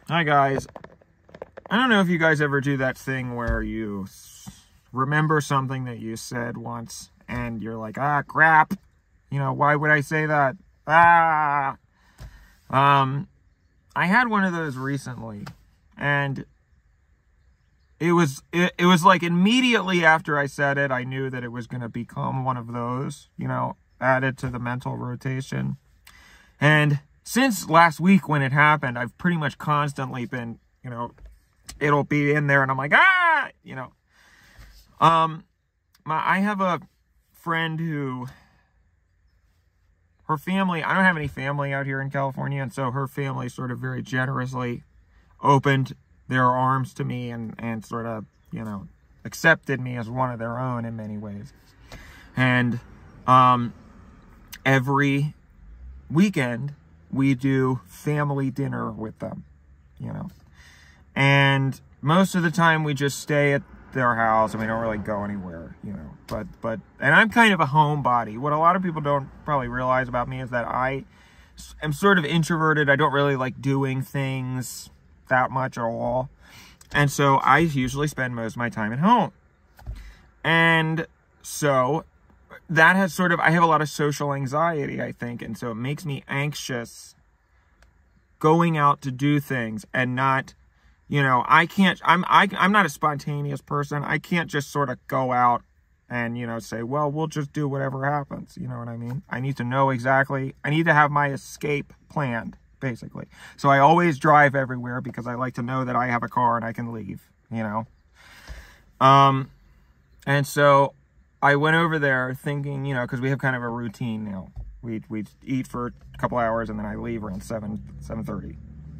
Hi guys. I don't know if you guys ever do that thing where you remember something that you said once and you're like, ah, crap. You know, why would I say that? Ah. I had one of those recently, and it was like immediately after I said it, I knew that it was going to become one of those, you know, added to the mental rotation. And since last week when it happened, I've pretty much constantly been, you know, it'll be in there and I'm like, ah, you know. I have a friend who, her family, I don't have any family out here in California, and so her family sort of very generously opened their arms to me and sort of, you know, accepted me as one of their own in many ways. And every weekend we do family dinner with them, you know. And most of the time we just stay at their house and we don't really go anywhere, you know. But and I'm kind of a homebody. What a lot of people don't probably realize about me is that I am sort of introverted. I don't really like doing things that much at all. And so I usually spend most of my time at home. And so that has sort of, I have a lot of social anxiety, I think. And so it makes me anxious going out to do things and not, you know, I'm not a spontaneous person. I can't just sort of go out and, you know, say, well, we'll just do whatever happens. You know what I mean? I need to know exactly, I need to have my escape planned, basically. So I always drive everywhere because I like to know that I have a car and I can leave, you know? And so I went over there thinking, you know, because we have kind of a routine now. We eat for a couple hours and then I leave around 7:30.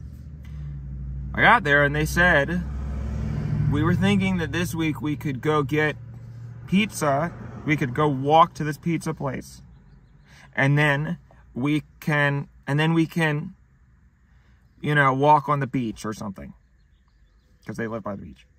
I got there and they said, we were thinking that this week we could go get pizza. We could go walk to this pizza place. And then we can, you know, walk on the beach or something. Because they live by the beach.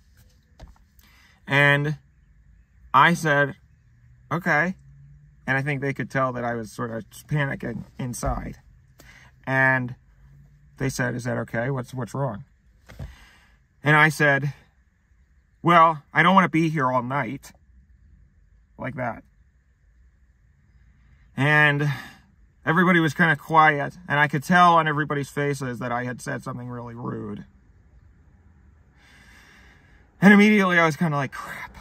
And I said, okay. And I think they could tell that I was sort of panicking inside. And they said, is that okay? What's wrong? And I said, well, I don't want to be here all night. Like that. And everybody was kind of quiet. And I could tell on everybody's faces that I had said something really rude. And immediately I was kind of like, crap.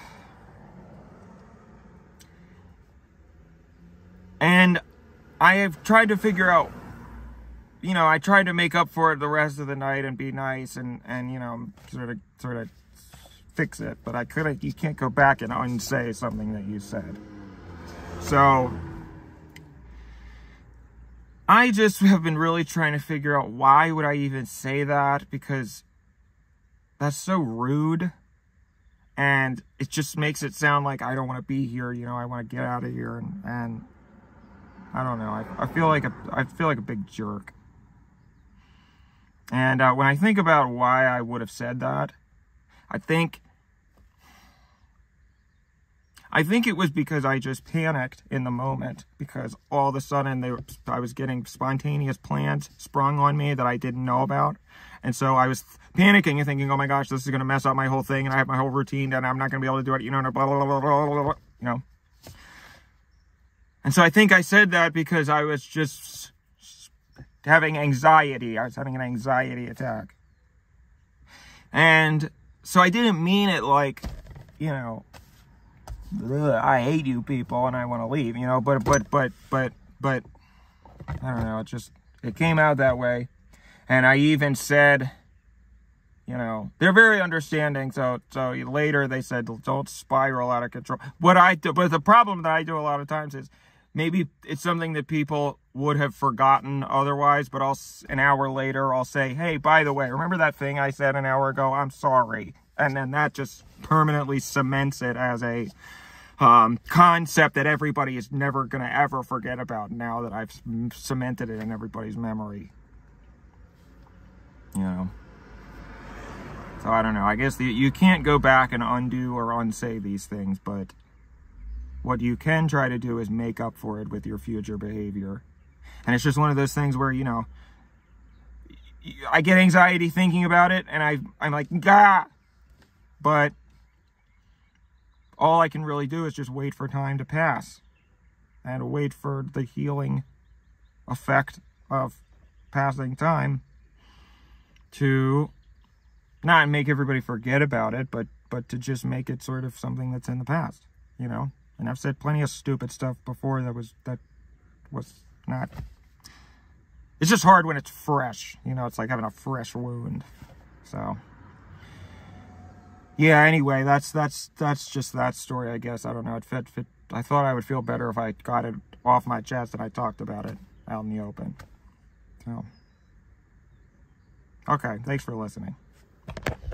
And I have tried to figure out, you know, I tried to make up for it the rest of the night and be nice and you know, sort of fix it. But I couldn't, you can't go back and unsay something that you said. So I just have been really trying to figure out why would I even say that, because that's so rude. And it just makes it sound like I don't want to be here, you know, I want to get out of here and I don't know. I feel like a big jerk. And when I think about why I would have said that, I think it was because I just panicked in the moment, because all of a sudden I was getting spontaneous plans sprung on me that I didn't know about. And so I was panicking and thinking, oh my gosh, this is going to mess up my whole thing and I have my whole routine and I'm not going to be able to do it, you know, blah, blah, blah, blah, blah, blah, you know. And so I think I said that because I was just having anxiety. I was having an anxiety attack. And so I didn't mean it like, you know, I hate you people and I want to leave, you know, but I don't know, it came out that way. And I even said, you know, they're very understanding. So later they said, don't spiral out of control. But the problem that I do a lot of times is, maybe it's something that people would have forgotten otherwise, but an hour later, I'll say, hey, by the way, remember that thing I said an hour ago? I'm sorry. And then that just permanently cements it as a concept that everybody is never going to ever forget about now that I've cemented it in everybody's memory. You know? So I don't know. I guess you can't go back and undo or unsay these things, but what you can try to do is make up for it with your future behavior. And it's just one of those things where, you know, I get anxiety thinking about it, and I'm like, gah! But all I can really do is just wait for time to pass and wait for the healing effect of passing time to not make everybody forget about it, but to just make it sort of something that's in the past, you know? And I've said plenty of stupid stuff before that was not... It's just hard when it's fresh, you know? It's like having a fresh wound. So, yeah, anyway, that's just that story, I guess. I don't know. I thought I would feel better if I got it off my chest and I talked about it out in the open. So, okay, thanks for listening.